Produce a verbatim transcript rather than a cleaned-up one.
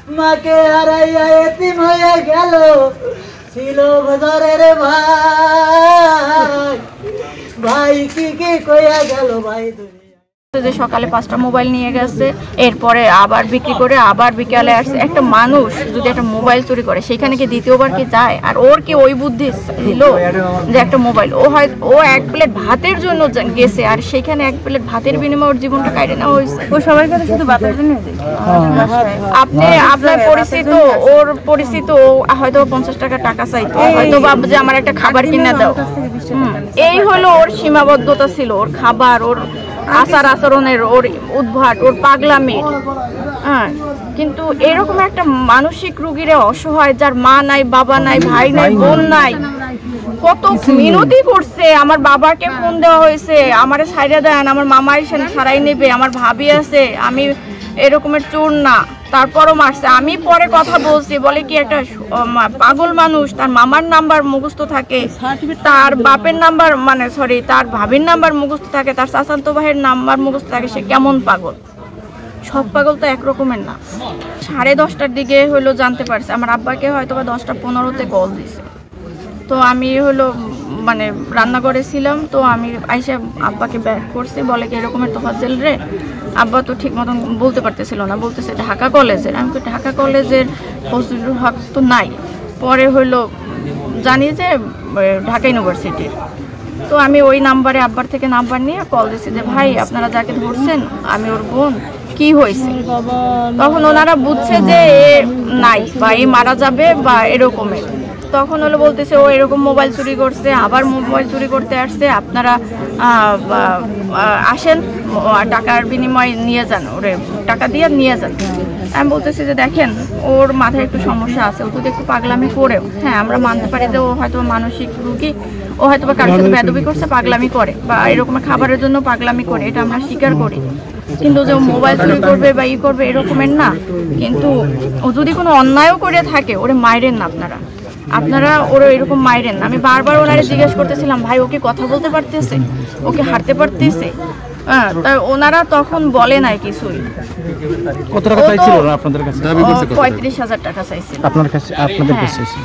মাকে হারাইয়া এতিম হয়ে গেল ছিল ঘরের ভাই ভাই কি কি কইয়া গেল ভাই যে সকালে পাঁচটা মোবাইল নিয়ে গেছে, এরপরে আবার বিক্রি করে আবার বিকালে আসছে। একটা মানুষ যদি একটা মোবাইল চুরি করে সেখানে কি দ্বিতীয়বার কি যায়? আর ওর কি ওই বুদ্ধি ছিল যে একটা মোবাইল, ও হয় ও এক প্লেট ভাতের জন্য গেছে আর সেখানে এক প্লেট ভাতের বিনিময়ে ওর জীবনটা কাটে নেওয়া হয়েছে। ও সবাই কাছে শুধু ভাতের জন্য। আপনি আপনার পরিচিত, ওর পরিচিত হয়তো পঞ্চাশ টাকা টাকা চাইতো, হয়তো ভাব যে আমার একটা খাবার কিনে দাও। এই হলো ওর সীমাবদ্ধতা ছিল, ওর খাবার, ওর আচার আচরণের, ওর উদ্ভাট, ওর পাগলামির। হ্যাঁ, কিন্তু এরকম একটা মানসিক রোগীরা অসহায়, যার মা নাই, বাবা নাই, ভাই নাই, বোন নাই, কত মিনতি করছে। আমার বাবাকে ফোন দেওয়া হয়েছে, আমার ছাইড়া দেন, আমার মামা এসে ছাড়াই নেবে, আমার ভাবি আছে, আমি এরকমের চোর না, তারপরও মারছে। আমি পরে কথা বলছি, বলে কি একটা পাগল মানুষ, তার মামার নাম্বার মুখস্থ থাকে, তার বাপের নাম্বার মানে সরি তার ভাবির নাম্বার মুখস্থ থাকে, তার চাচাতো ভাইয়ের নাম্বার মুখস্থ থাকে, সে কেমন পাগল? সব পাগল তো একরকমের না। সাড়ে দশটার দিকে হলো জানতে পারছে, আমার আব্বাকে হয়তো বা দশটা পনেরোতে কল দিছে। তো আমি হলো মানে রান্নাঘরে ছিলাম, তো আমি আইসা আব্বাকে ব্যাক করছি, বলে কি এরকমের তো ফাজেল রে। আব্বা তো ঠিক মতন বলতে পারতেছিল না, বলতেছে ঢাকা কলেজের। আমি তো ঢাকা কলেজের ফজলুল হক তো নাই। পরে হইলো জানি যে ঢাকা ইউনিভার্সিটির। তো আমি ওই নাম্বারে আব্বার থেকে নাম্বার নিয়ে কল দিছি যে ভাই আপনারা যাকে ধরছেন আমি ওর বোন, কি হয়েছে? তখন ওনারা বুঝছে যে এ নাই বা এ মারা যাবে বা এরকমের। তখন হলো বলতেছে ও এরকম মোবাইল চুরি করছে, আবার মোবাইল চুরি করতে আসছে, আপনারা আসেন টাকার বিনিময়ে নিয়ে যান, ওরে টাকা দিয়ে নিয়ে যান। আমি বলতেছি যে দেখেন ওর মাথায় একটু সমস্যা আছে, ও যদি একটু পাগলামি করেও, হ্যাঁ আমরা মানতে পারি যে ও হয়তো মানসিক রোগী, ও হয়তো বা কারোর সাথে বেয়াদবি করছে, পাগলামি করে বা এরকম খাবারের জন্য পাগলামি করে, এটা আমরা স্বীকার করি। কিন্তু যে মোবাইল চুরি করবে বা ই করবে এরকমের না। কিন্তু ও যদি কোনো অন্যায়ও করে থাকে, ওরে মাইরেন না আপনারা, আপনারা ওরা এরকম মাইরেন। আমি বারবার ওনারে জিজ্ঞেস করতেছিলাম ভাই ওকে কথা বলতে পারতেছে, ওকে হাঁটতে পারতেছে? হ্যাঁ, তাই ওনারা তখন বলে নাই কিছুই। কত টাকা চাইছিল আপনাদের কাছে? পঁয়ত্রিশ হাজার টাকা চাইছিল আপনার কাছে, আপনাদের কাছে।